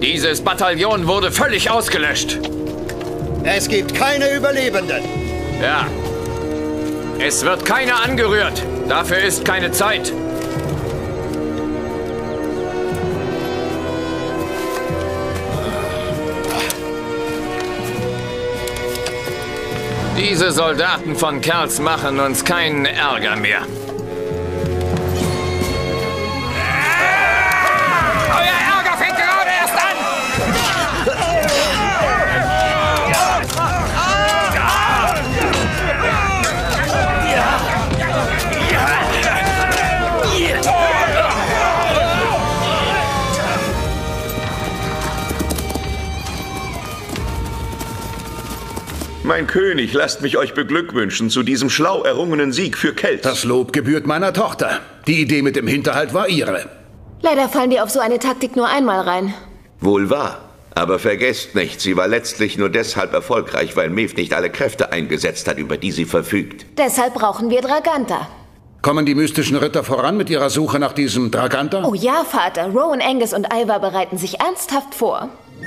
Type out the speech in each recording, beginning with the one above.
Dieses Bataillon wurde völlig ausgelöscht. Es gibt keine Überlebenden. Ja. Es wird keiner angerührt. Dafür ist keine Zeit. Diese Soldaten von Kerls machen uns keinen Ärger mehr. Euer Ärger fängt gerade erst an! Mein König, lasst mich euch beglückwünschen zu diesem schlau errungenen Sieg für Kelt. Das Lob gebührt meiner Tochter. Die Idee mit dem Hinterhalt war ihre. Leider fallen die auf so eine Taktik nur einmal rein. Wohl wahr. Aber vergesst nicht, sie war letztlich nur deshalb erfolgreich, weil Maeve nicht alle Kräfte eingesetzt hat, über die sie verfügt. Deshalb brauchen wir Draganta. Kommen die mystischen Ritter voran mit ihrer Suche nach diesem Draganta? Oh ja, Vater. Rowan, Angus und Ivar bereiten sich ernsthaft vor.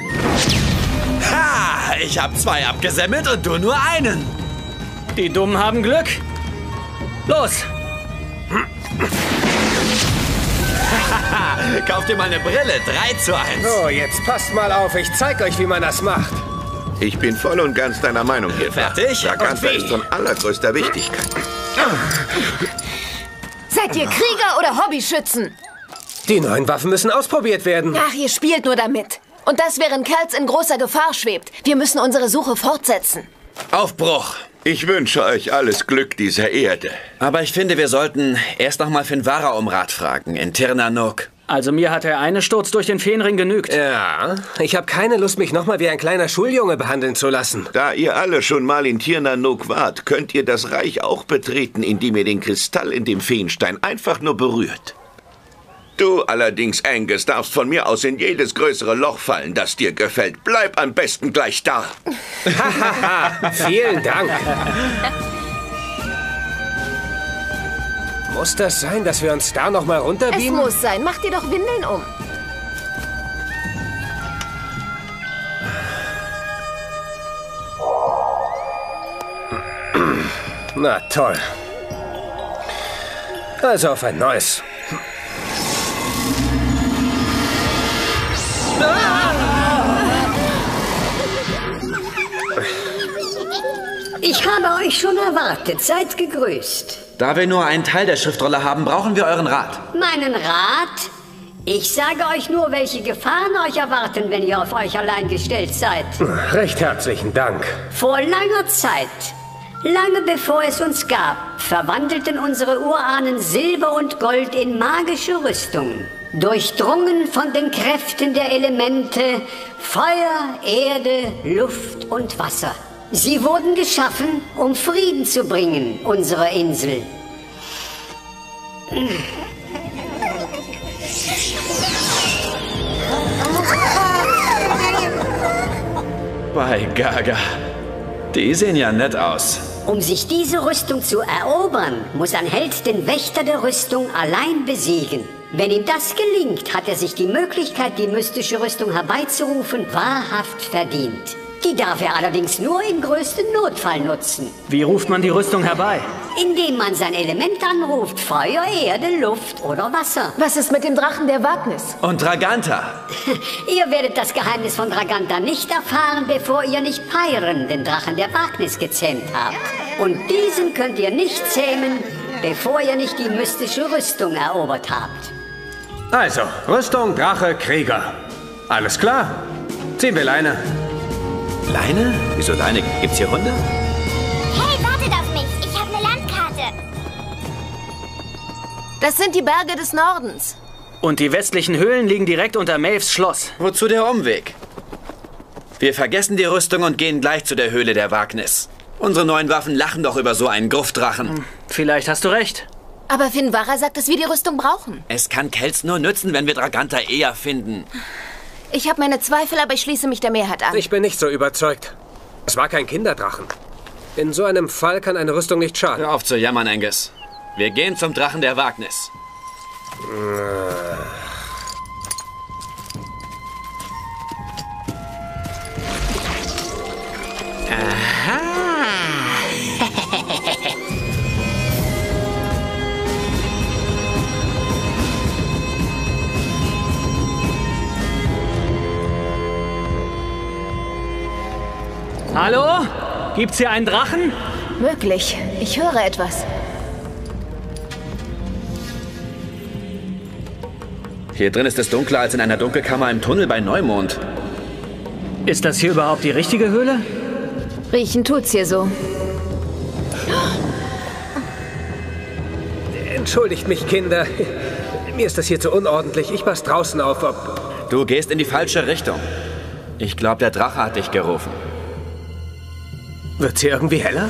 Ha! Ich hab 2 abgesemmelt und du nur einen. Die Dummen haben Glück. Los! Kauf dir mal eine Brille. 3:1. So, jetzt passt mal auf. Ich zeig euch, wie man das macht. Ich bin voll und ganz deiner Meinung hier. Fertig? Draganta ist von allergrößter Wichtigkeit. Seid ihr Krieger oder Hobbyschützen? Die neuen Waffen müssen ausprobiert werden. Ach, ihr spielt nur damit. Und das, während Kerls in großer Gefahr schwebt. Wir müssen unsere Suche fortsetzen. Aufbruch. Ich wünsche euch alles Glück dieser Erde. Aber ich finde, wir sollten erst noch mal Finvara um Rat fragen, in Tir na Nog. Also mir hat der eine Sturz durch den Feenring genügt. Ja, ich habe keine Lust, mich nochmal wie ein kleiner Schuljunge behandeln zu lassen. Da ihr alle schon mal in Tir na Nog wart, könnt ihr das Reich auch betreten, indem ihr den Kristall in dem Feenstein einfach nur berührt. Du allerdings, Angus, darfst von mir aus in jedes größere Loch fallen, das dir gefällt. Bleib am besten gleich da. Vielen Dank. Muss das sein, dass wir uns da noch mal Es runterbeamen? muss sein. Mach dir doch Windeln um. Na toll. Also auf ein neues. Ich habe euch schon erwartet. Seid gegrüßt. Da wir nur einen Teil der Schriftrolle haben, brauchen wir euren Rat. Meinen Rat? Ich sage euch nur, welche Gefahren euch erwarten, wenn ihr auf euch allein gestellt seid. Recht herzlichen Dank. Vor langer Zeit, lange bevor es uns gab, verwandelten unsere Urahnen Silber und Gold in magische Rüstungen. Durchdrungen von den Kräften der Elemente Feuer, Erde, Luft und Wasser. Sie wurden geschaffen, um Frieden zu bringen, unserer Insel. Bei Gaga. Die sehen ja nett aus. Um sich diese Rüstung zu erobern, muss ein Held den Wächter der Rüstung allein besiegen. Wenn ihm das gelingt, hat er sich die Möglichkeit, die mystische Rüstung herbeizurufen, wahrhaft verdient. Die darf er allerdings nur im größten Notfall nutzen. Wie ruft man die Rüstung herbei? Indem man sein Element anruft, Feuer, Erde, Luft oder Wasser. Was ist mit dem Drachen der Wagnis? Und Draganta. Ihr werdet das Geheimnis von Draganta nicht erfahren, bevor ihr nicht Pyren, den Drachen der Wagnis, gezähmt habt. Und diesen könnt ihr nicht zähmen, bevor ihr nicht die mystische Rüstung erobert habt. Also, Rüstung, Drache, Krieger. Alles klar? Ziehen wir Leine. Leine? Wieso Leine? Gibt's hier Hunde? Hey, wartet auf mich. Ich habe eine Landkarte. Das sind die Berge des Nordens. Und die westlichen Höhlen liegen direkt unter Maeves Schloss. Wozu der Umweg? Wir vergessen die Rüstung und gehen gleich zu der Höhle der Wagnis. Unsere neuen Waffen lachen doch über so einen Gruftdrachen. Vielleicht hast du recht. Aber Finvara sagt, dass wir die Rüstung brauchen. Es kann Kells nur nützen, wenn wir Draganta eher finden. Ich habe meine Zweifel, aber ich schließe mich der Mehrheit an. Ich bin nicht so überzeugt. Es war kein Kinderdrachen. In so einem Fall kann eine Rüstung nicht schaden. Hör auf zu jammern, Angus. Wir gehen zum Drachen der Hallo? Gibt's hier einen Drachen? Möglich. Ich höre etwas. Hier drin ist es dunkler als in einer Dunkelkammer im Tunnel bei Neumond. Ist das hier überhaupt die richtige Höhle? Riechen tut's hier so. Entschuldigt mich, Kinder. Mir ist das hier zu unordentlich. Ich passe draußen auf, ob... Du gehst in die falsche Richtung. Ich glaube, der Drache hat dich gerufen. Wird's hier irgendwie heller?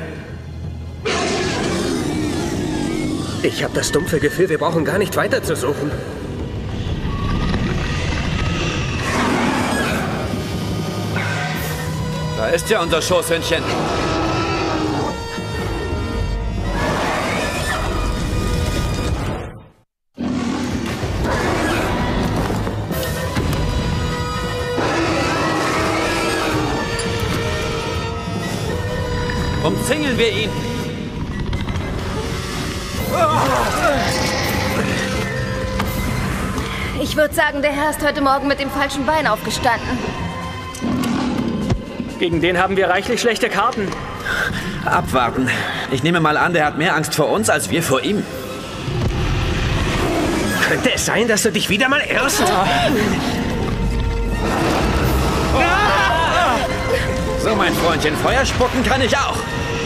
Ich habe das dumpfe Gefühl, wir brauchen gar nicht weiter zu suchen. Da ist ja unser Schoßhündchen. Umzingeln wir ihn. Ich würde sagen, der Herr ist heute Morgen mit dem falschen Bein aufgestanden. Gegen den haben wir reichlich schlechte Karten. Abwarten. Ich nehme mal an, der hat mehr Angst vor uns, als wir vor ihm. Könnte es sein, dass du dich wieder mal irrst? So, mein Freundchen, Feuer spucken kann ich auch.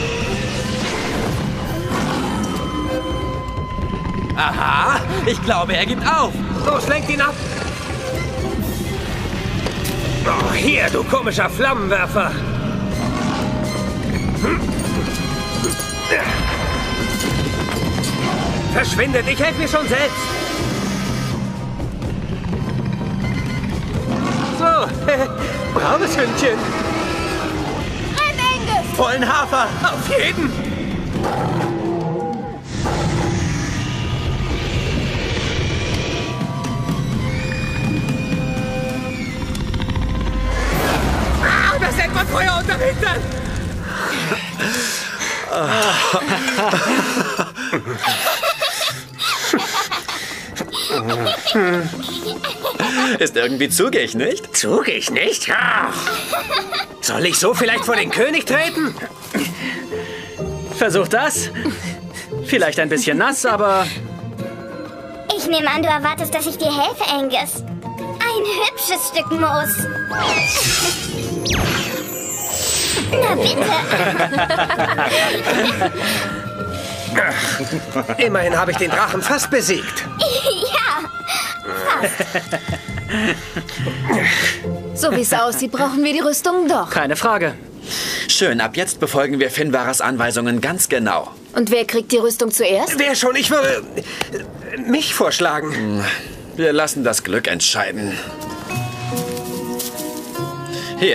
Aha, ich glaube, er gibt auf. Los, lenkt ihn ab! Oh, hier, du komischer Flammenwerfer! Verschwindet, ich helfe mir schon selbst! So, braunes Hündchen! Renn, Angus! Vollen Hafer, auf jeden! Das ist etwa Feuer unterm Hintern! Ist irgendwie zugig, nicht? Zugig, nicht? Ja. Soll ich so vielleicht vor den König treten? Versuch das. Vielleicht ein bisschen nass, aber... Ich nehme an, du erwartest, dass ich dir helfe, Angus. Ein hübsches Stück Moos. Na bitte. Immerhin habe ich den Drachen fast besiegt. Ja, So wie es aussieht, brauchen wir die Rüstung doch. Keine Frage. Schön, ab jetzt befolgen wir Finvaras Anweisungen ganz genau. Und wer kriegt die Rüstung zuerst? Wer schon? Ich würde mich vorschlagen. Wir lassen das Glück entscheiden. Hier.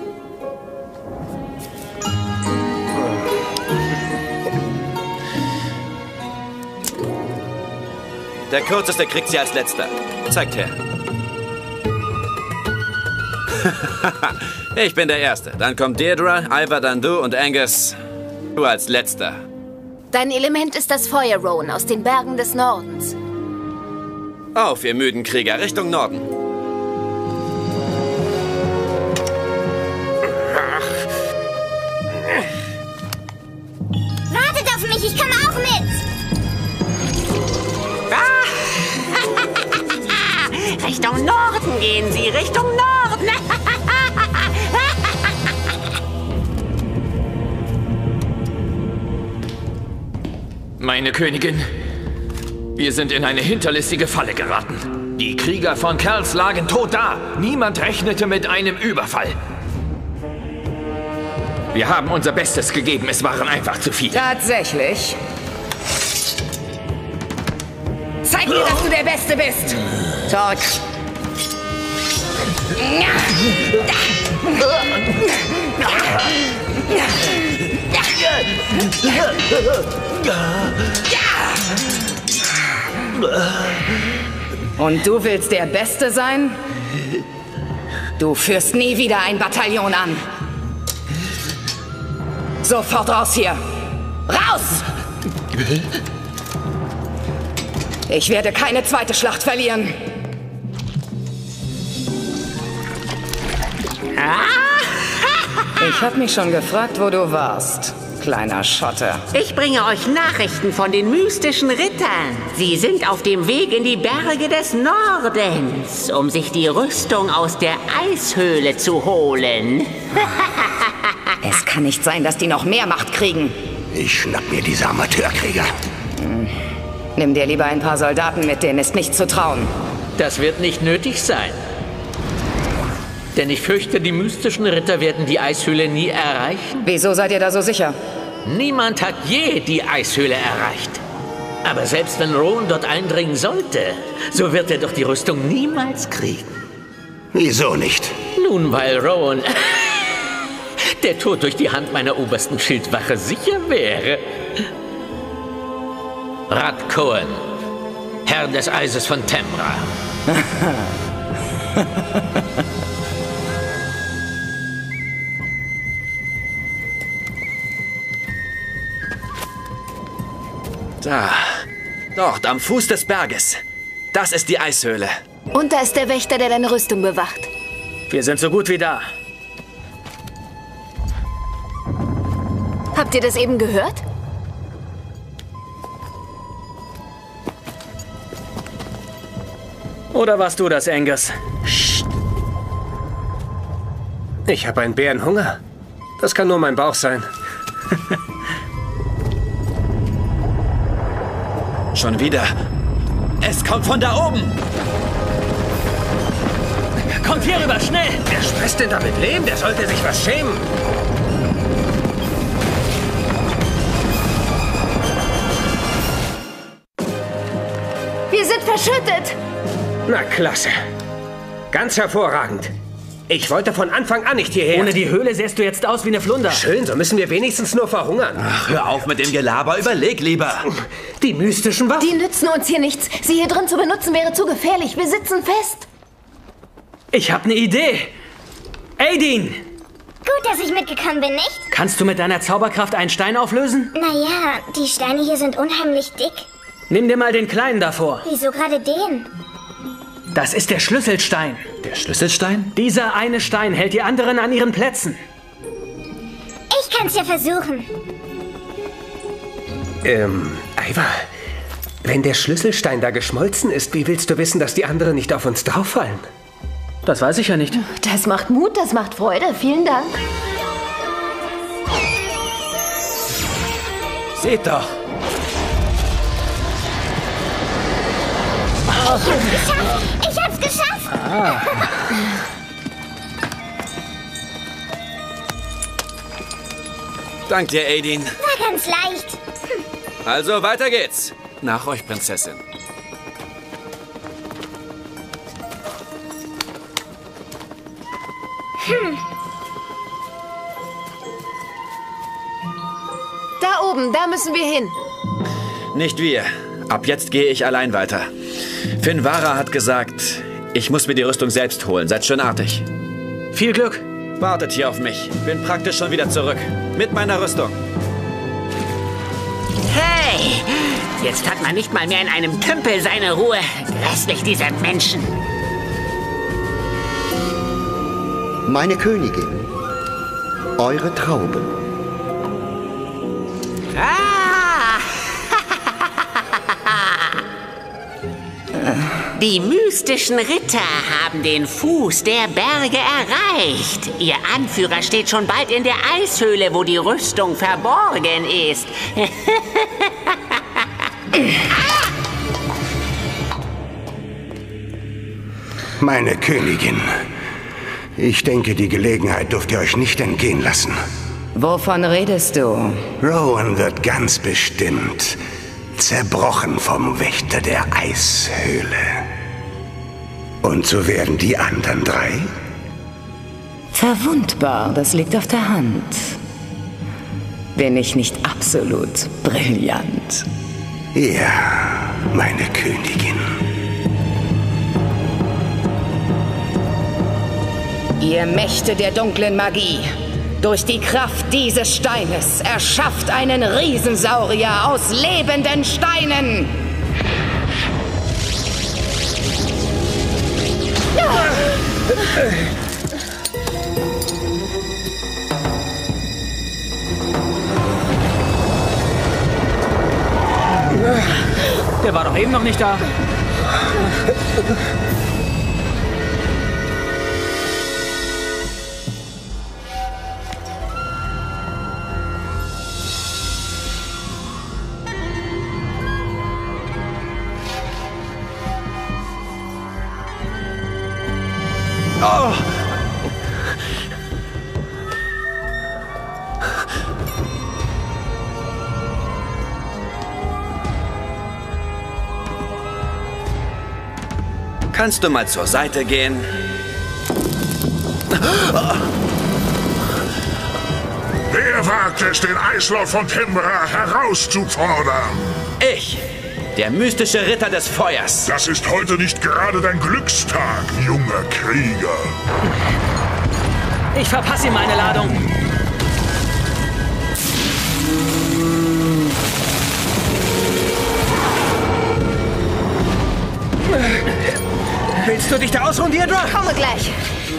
Der Kürzeste kriegt sie als Letzter. Zeigt her. Ich bin der Erste. Dann kommt Deirdre, Ivar, dann du und Angus. Du als Letzter. Dein Element ist das Feuer, Rowan, aus den Bergen des Nordens. Auf, ihr müden Krieger, Richtung Norden. wartet auf mich, ich komme auch mit. Richtung Norden gehen Sie, Richtung Norden. Meine Königin, wir sind in eine hinterlistige Falle geraten. Die Krieger von Kells lagen tot da. Niemand rechnete mit einem Überfall. Wir haben unser Bestes gegeben, es waren einfach zu viele. Tatsächlich. Zeig mir, dass du der Beste bist. Zurück. Und du willst der Beste sein? Du führst nie wieder ein Bataillon an. Sofort raus hier. Raus! Ich werde keine zweite Schlacht verlieren. Ich hab mich schon gefragt, wo du warst, kleiner Schotter. Ich bringe euch Nachrichten von den mystischen Rittern. Sie sind auf dem Weg in die Berge des Nordens, um sich die Rüstung aus der Eishöhle zu holen. Es kann nicht sein, dass die noch mehr Macht kriegen. Ich schnapp mir diese Amateurkrieger. Nimm dir lieber ein paar Soldaten mit, denen ist nicht zu trauen. Das wird nicht nötig sein. Denn ich fürchte, die mystischen Ritter werden die Eishöhle nie erreichen. Wieso seid ihr da so sicher? Niemand hat je die Eishöhle erreicht. Aber selbst wenn Rowan dort eindringen sollte, so wird er doch die Rüstung niemals kriegen. Wieso nicht? Nun, weil Rowan der Tod durch die Hand meiner obersten Schildwache sicher wäre. Rat Cohen, Herr des Eises von Temra. Da. Dort, am Fuß des Berges. Das ist die Eishöhle. Und da ist der Wächter, der deine Rüstung bewacht. Wir sind so gut wie da. Habt ihr das eben gehört? Oder warst du das, Angus? Ich habe einen Bärenhunger. Das kann nur mein Bauch sein. Schon wieder. Es kommt von da oben. Kommt hier rüber, schnell! Wer stresst denn damit Leben? Der sollte sich was schämen. Wir sind verschüttet! Na, klasse. Ganz hervorragend. Ich wollte von Anfang an nicht hierher. Ohne die Höhle sähst du jetzt aus wie eine Flunder. Schön, so müssen wir wenigstens nur verhungern. Ach, hör auf mit dem Gelaber, überleg lieber. Die mystischen Waffen? Die nützen uns hier nichts. Sie hier drin zu benutzen wäre zu gefährlich. Wir sitzen fest. Ich habe eine Idee. Aideen! Gut, dass ich mitgekommen bin, nicht? Kannst du mit deiner Zauberkraft einen Stein auflösen? Naja, die Steine hier sind unheimlich dick. Nimm dir mal den kleinen davor. Wieso gerade den? Das ist der Schlüsselstein. Der Schlüsselstein? Dieser eine Stein hält die anderen an ihren Plätzen. Ich kann's ja versuchen. Ivar, wenn der Schlüsselstein da geschmolzen ist, wie willst du wissen, dass die anderen nicht auf uns drauffallen? Das weiß ich ja nicht. Das macht Mut, das macht Freude. Vielen Dank. Seht doch. Ich hab's geschafft! Dank dir, Aideen. War ganz leicht. Also, weiter geht's. Nach euch, Prinzessin. Da oben, da müssen wir hin. Nicht wir. Ab jetzt gehe ich allein weiter. Finvara hat gesagt, ich muss mir die Rüstung selbst holen. Seid schön artig. Viel Glück. Wartet hier auf mich. Bin praktisch schon wieder zurück. Mit meiner Rüstung. Hey! Jetzt hat man nicht mal mehr in einem Tümpel seine Ruhe. Grässlich, diese Menschen. Meine Königin, eure Trauben. Die mystischen Ritter haben den Fuß der Berge erreicht. Ihr Anführer steht schon bald in der Eishöhle, wo die Rüstung verborgen ist. Meine Königin, ich denke, die Gelegenheit dürft ihr euch nicht entgehen lassen. Wovon redest du? Rowan wird ganz bestimmt zerbrochen vom Wächter der Eishöhle. Und so werden die anderen drei? Verwundbar, das liegt auf der Hand. Bin ich nicht absolut brillant? Ja, meine Königin. Ihr Mächte der dunklen Magie, durch die Kraft dieses Steines erschafft einen Riesensaurier aus lebenden Steinen! Der war doch eben noch nicht da. Oh. Kannst du mal zur Seite gehen? Wer wagt es, den Eislord von Timbra herauszufordern? Ich, der mystische Ritter des Feuers. Das ist heute nicht gerade dein Glückstag, junger Krieger. Ich verpasse ihm meine Ladung. Willst du dich da ausruhen, Deirdre? Komme gleich.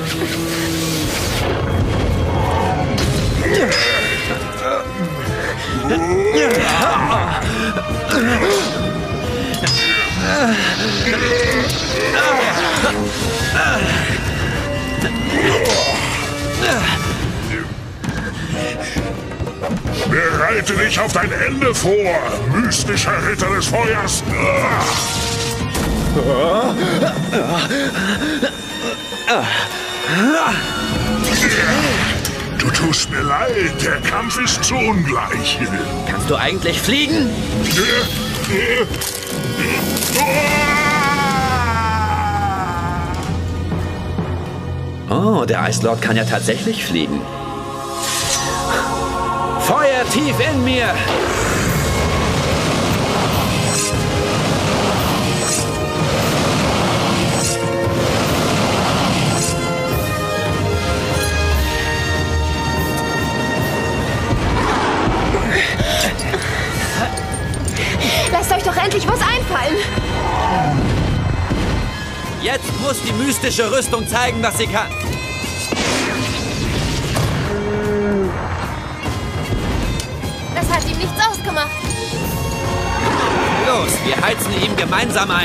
Bereite dich auf dein Ende vor, mystischer Ritter des Feuers. Du tust mir leid, der Kampf ist zu ungleich. Kannst du eigentlich fliegen? Oh, der Eislord kann ja tatsächlich fliegen. Feuer tief in mir! Lasst euch doch endlich was einfallen. Jetzt muss die mystische Rüstung zeigen, was sie kann. Das hat ihm nichts ausgemacht. Los, wir heizen ihm gemeinsam ein.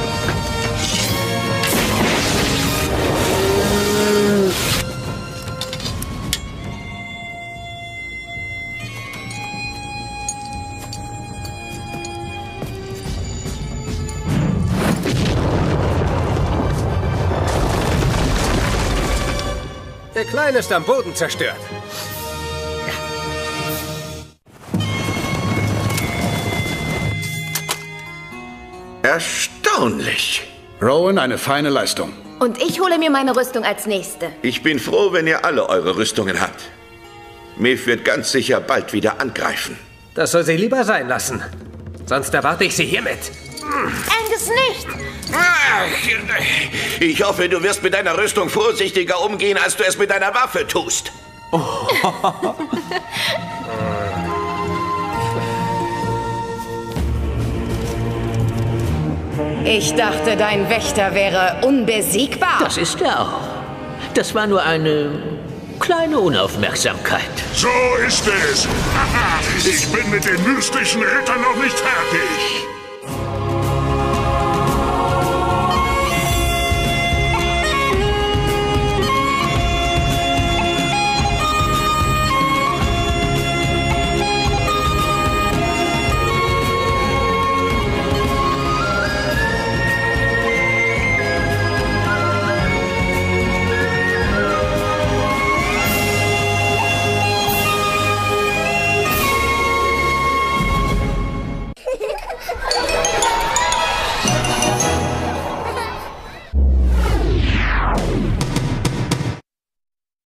Der Kleine ist am Boden zerstört. Erstaunlich. Rowan, eine feine Leistung. Und ich hole mir meine Rüstung als Nächste. Ich bin froh, wenn ihr alle eure Rüstungen habt. Maeve wird ganz sicher bald wieder angreifen. Das soll sie lieber sein lassen. Sonst erwarte ich sie hiermit. Angus nicht! Ich hoffe, du wirst mit deiner Rüstung vorsichtiger umgehen, als du es mit deiner Waffe tust. Ich dachte, dein Wächter wäre unbesiegbar. Das ist er auch. Das war nur eine kleine Unaufmerksamkeit. So ist es. Ich bin mit den mystischen Rittern noch nicht fertig.